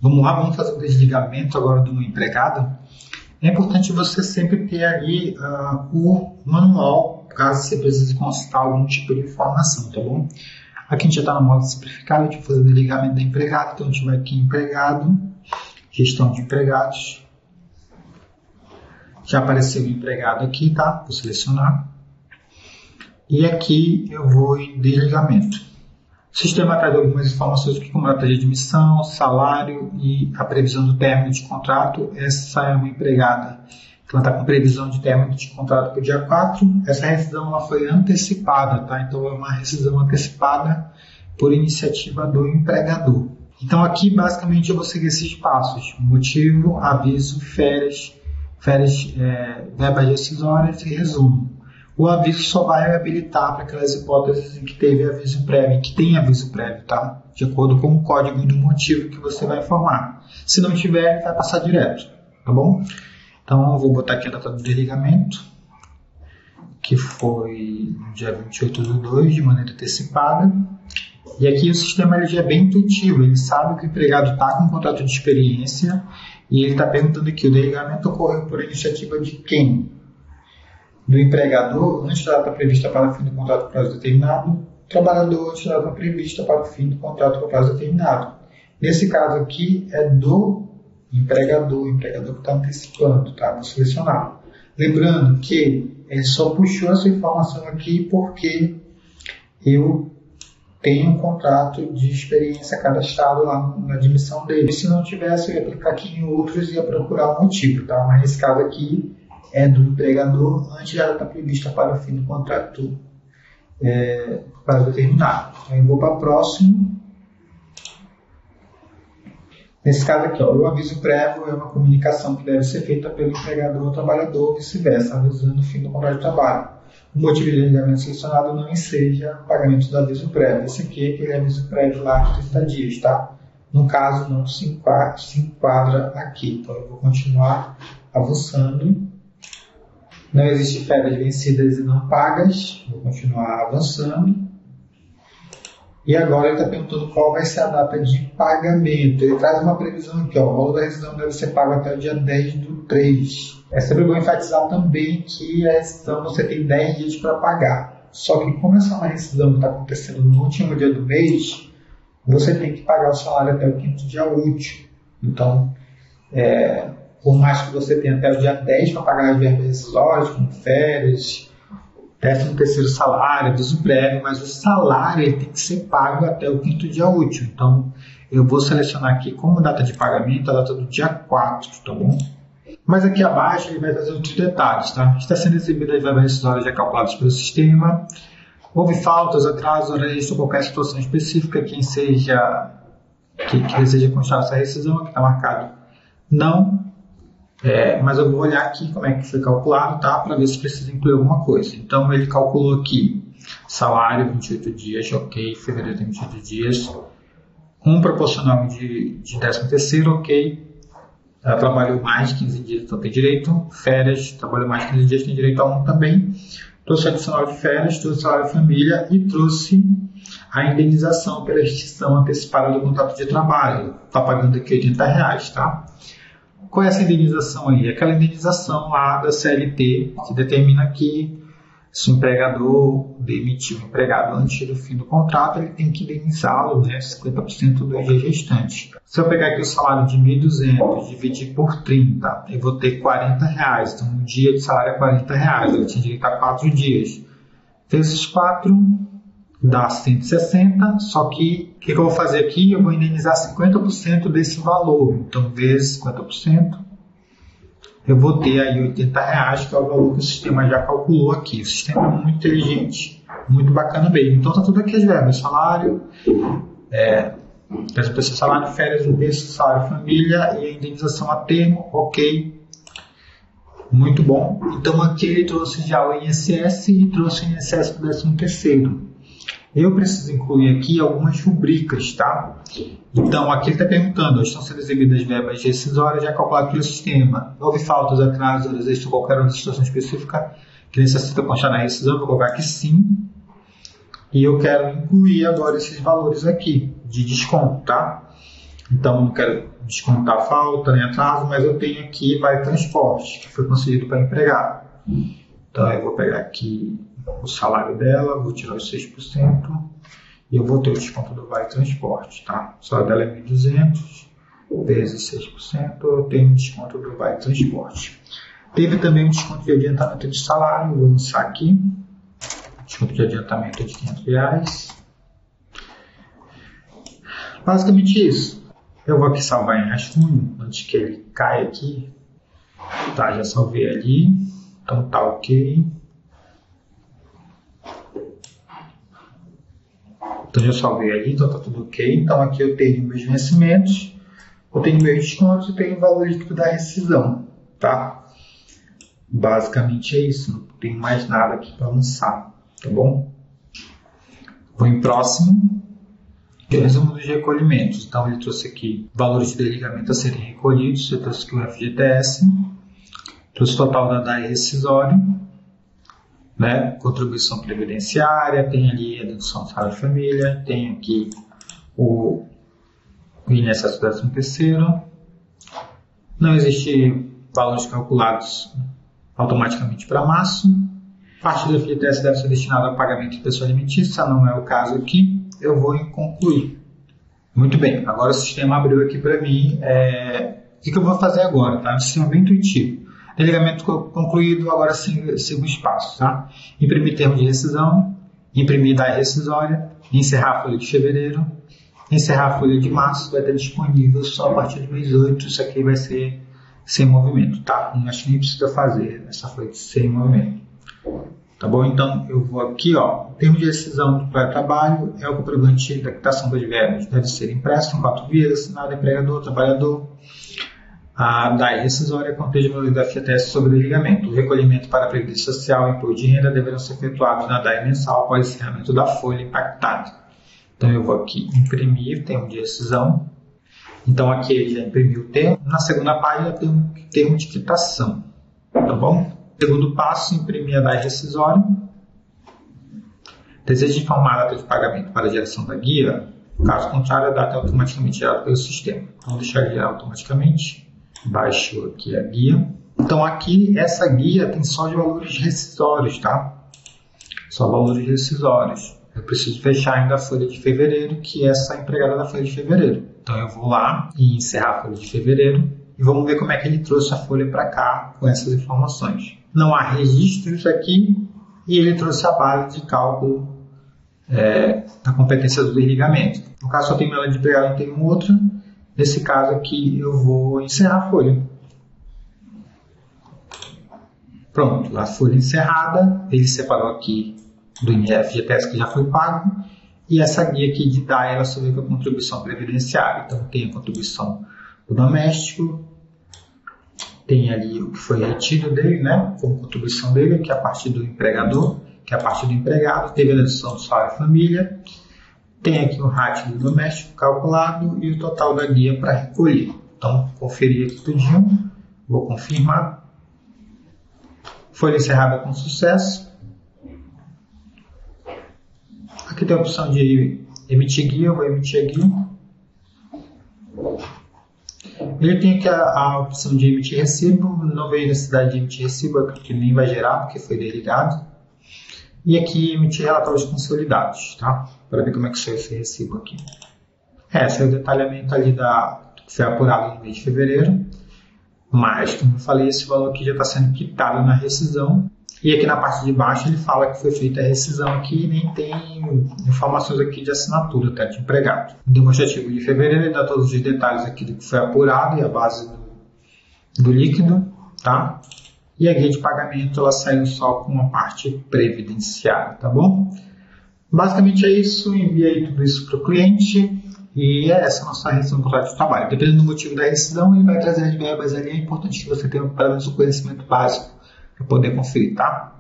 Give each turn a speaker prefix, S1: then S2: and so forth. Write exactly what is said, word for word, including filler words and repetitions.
S1: Vamos lá, vamos fazer o desligamento agora do empregado. É importante você sempre ter ali uh, o manual, caso você precise consultar algum tipo de informação, tá bom? Aqui a gente já está no modo simplificado, a gente vai fazer o desligamento da empregado, então a gente vai aqui em empregado, gestão de empregados. Já apareceu o empregado aqui, tá? Vou selecionar. E aqui eu vou em desligamento. O sistema traz algumas informações aqui, como data de admissão, salário e a previsão do término de contrato. Essa é uma empregada que ela está com previsão de término de contrato para o dia quatro. Essa rescisão ela foi antecipada, tá? Então é uma rescisão antecipada por iniciativa do empregador. Então aqui basicamente eu vou seguir esses passos: motivo, aviso, férias, férias, é, verbas rescisórias e resumo. O aviso só vai habilitar para aquelas hipóteses em que teve aviso prévio, em que tem aviso prévio, tá? De acordo com o código do motivo que você vai informar. Se não tiver, ele vai passar direto, tá bom? Então, eu vou botar aqui a data do desligamento, que foi no dia vinte e oito de dois, de maneira antecipada. E aqui o sistema ele já é bem intuitivo, ele sabe que o empregado está com um contrato de experiência e ele está perguntando aqui, o desligamento ocorreu por iniciativa de quem? Do empregador, antes da data prevista para o fim do contrato por prazo determinado, trabalhador, antes da data prevista para o fim do contrato por prazo determinado. Nesse caso aqui, é do empregador, o empregador que está antecipando, tá? Vou selecionar. Lembrando que ele só puxou essa informação aqui porque eu tenho um contrato de experiência cadastrado lá na admissão dele. Se não tivesse, eu ia clicar aqui em outros e ia procurar um motivo, tá? Mas nesse caso aqui, é do empregador antes da data prevista para o fim do contrato é, para determinado. Aí vou para o próximo. Nesse caso aqui, ó, o aviso prévio é uma comunicação que deve ser feita pelo empregador ou trabalhador ou vice-versa, avisando o fim do contrato de trabalho. O motivo de desligamento selecionado não enseja o pagamento do aviso prévio. Esse aqui é aquele aviso prévio lá de trinta dias, tá? No caso, não se enquadra, se enquadra aqui. Então, eu vou continuar avançando. Não existe férias vencidas e não pagas. Vou continuar avançando. E agora ele está perguntando qual vai ser a data de pagamento. Ele traz uma previsão aqui, ó. O valor da rescisão deve ser pago até o dia dez do três. É sempre bom enfatizar também que a rescisão você tem dez dias para pagar. Só que como essa é uma rescisão que está acontecendo no último dia do mês, você tem que pagar o salário até o quinto dia útil. Então, é... por mais que você tenha até o dia dez para pagar as verbas rescisórias, como férias, décimo terceiro salário, aviso prévio, mas o salário ele tem que ser pago até o quinto dia útil. Então, eu vou selecionar aqui como data de pagamento a data do dia quatro, tá bom? Mas aqui abaixo ele vai trazer outros detalhes, tá? Está sendo exibidas as verbas rescisórias já calculadas pelo sistema. Houve faltas, atrasos, horários ou qualquer situação específica, quem seja, que, que deseja constar essa rescisão, aqui está marcado não. É, mas eu vou olhar aqui como é que foi calculado, tá? Para ver se precisa incluir alguma coisa. Então, ele calculou aqui salário, vinte e oito dias, ok. Fevereiro tem vinte e oito dias. Um proporcional de, de décimo terceiro, ok. Ela trabalhou mais de quinze dias, então tem direito. Férias, trabalhou mais de quinze dias, tem direito a um também. Trouxe adicional de férias, trouxe salário de família e trouxe a indenização pela extinção antecipada do contrato de trabalho. Está pagando aqui oitenta reais, tá? Qual é essa indenização aí? Aquela indenização lá da C L T, que determina que se o empregador demitir o empregado antes do fim do contrato, ele tem que indenizá-lo, né, cinquenta por cento dos dias restantes. Se eu pegar aqui o salário de mil e duzentos, dividir por trinta, eu vou ter quarenta reais. Então, um dia de salário é quarenta reais. Eu tinha direito a quatro dias. Vezes quatro dá cento e sessenta, só que o que eu vou fazer aqui? Eu vou indenizar cinquenta por cento desse valor. Então, vezes cinquenta por cento, eu vou ter aí oitenta reais, que é o valor que o sistema já calculou aqui. O sistema é muito inteligente, muito bacana mesmo. Então, está tudo aqui as verbas: salário, é, salário, férias, o texto, salário, família e a indenização a termo, ok. Muito bom. Então, aqui ele trouxe já o I N S S e trouxe o I N S S para o décimo terceiro. Eu preciso incluir aqui algumas rubricas, tá? Então, aqui ele está perguntando, estão sendo exibidas verbas rescisórias já calculadas pelo sistema. Houve faltas, atrasos, horas extras ou qualquer outra situação específica que necessita constar na rescisão? Vou colocar aqui sim. E eu quero incluir agora esses valores aqui de desconto, tá? Então, eu não quero descontar falta nem atraso, mas eu tenho aqui Vale Transporte, que foi concedido para empregado. Então, eu vou pegar aqui o salário dela, vou tirar os seis por cento e eu vou ter o desconto do Vale Transporte, tá? O salário dela é mil e duzentos, vezes seis por cento, eu tenho um desconto do Vale Transporte. Teve também um desconto de adiantamento de salário, vou lançar aqui. Desconto de adiantamento de quinhentos reais. Basicamente isso. Eu vou aqui salvar em rascunho, antes que ele caia aqui. Tá, já salvei ali. Então tá ok. Então já salvei ali, então tá tudo ok. Então aqui eu tenho meus vencimentos, eu tenho meus descontos e tenho o valor líquido da rescisão, tá? Basicamente é isso, não tem mais nada aqui para lançar, tá bom? Vou em próximo. Resumo dos recolhimentos. Então ele trouxe aqui valores de desligamento a serem recolhidos, eu trouxe aqui o F G T S, trouxe o total da D A E rescisório, né? Contribuição previdenciária, tem ali a dedução do salário de família, tem aqui o, o I N S S do décimo terceiro. Não existe valores calculados automaticamente para março. Parte do F G T S deve ser destinada ao pagamento de pessoa alimentícia, não é o caso aqui. Eu vou em concluir. Muito bem, agora o sistema abriu aqui para mim. É... O que, que eu vou fazer agora? Tá? Um sistema bem intuitivo. Desligamento concluído, agora siga, siga os passos. Tá? Imprimir termo de rescisão, imprimir D A E rescisória, encerrar a folha de fevereiro, encerrar a folha de março, vai estar disponível só a partir do mês oito. Isso aqui vai ser sem movimento. Tá? Não acho que nem precisa fazer essa folha de sem movimento. Tá bom? Então, eu vou aqui, ó, o termo de rescisão do pré-trabalho é o comprovante da quitação das verbas. Deve ser impresso em quatro vias, assinado empregador, trabalhador. A D A E rescisória contém o valor do F G T S sobre desligamento. O recolhimento para a Previdência Social e imposto de renda deverão ser efetuados na D A E mensal após o encerramento da folha impactada. Então, eu vou aqui imprimir termo de rescisão. Então, aqui ele já imprimiu o termo. Na segunda página tem um termo de quitação. Tá bom? Segundo passo, imprimir a D A E rescisória. Deseja informar a data de pagamento para a geração da guia. Caso contrário, a data é automaticamente gerada pelo sistema. Então, deixar gerar automaticamente. Baixo aqui a guia. Então, aqui, essa guia tem só de valores rescisórios, tá? Só valores rescisórios. Eu preciso fechar ainda a folha de fevereiro, que é essa empregada da folha de fevereiro. Então, eu vou lá e encerrar a folha de fevereiro. E vamos ver como é que ele trouxe a folha para cá com essas informações. Não há registros aqui e ele trouxe a base de cálculo é, da competência do desligamento. No caso, só tenho ela de empregado, não tenho outra. Nesse caso aqui, eu vou encerrar a folha. Pronto, a folha encerrada. Ele separou aqui do F G T S que já foi pago. E essa guia aqui de D A E, ela só veio com a contribuição previdenciária. Então, tem a contribuição do doméstico. Tem ali o que foi retido dele, né, como contribuição dele, que é a parte do empregador, que é a parte do empregado. Teve a dedução do salário família. Tem aqui o ratio do doméstico calculado e o total da guia para recolher. Então, conferir aqui tudinho. Vou confirmar. Folha encerrada com sucesso. Aqui tem a opção de emitir guia. Eu vou emitir a guia. Ele tem aqui a, a opção de emitir recibo. Não veio necessidade de emitir recibo, porque nem vai gerar, porque foi desligado. E aqui emitir relatórios consolidados, tá? Para ver como é que saiu esse recibo aqui. É, esse é o detalhamento ali da, que foi apurado no mês de fevereiro. Mas, como eu falei, esse valor aqui já está sendo quitado na rescisão. E aqui na parte de baixo ele fala que foi feita a rescisão aqui e nem tem informações aqui de assinatura, até de empregado. O demonstrativo de fevereiro ele dá todos os detalhes aqui do que foi apurado e a base do, do líquido, tá? E a guia de pagamento ela saiu só com uma parte previdenciária, tá bom? Basicamente é isso, enviei tudo isso para o cliente e é essa a nossa rescisão do contrato de trabalho. Dependendo do motivo da rescisão, ele vai trazer as verbas ali, é importante que você tenha pelo menos o conhecimento básico para poder conferir, tá?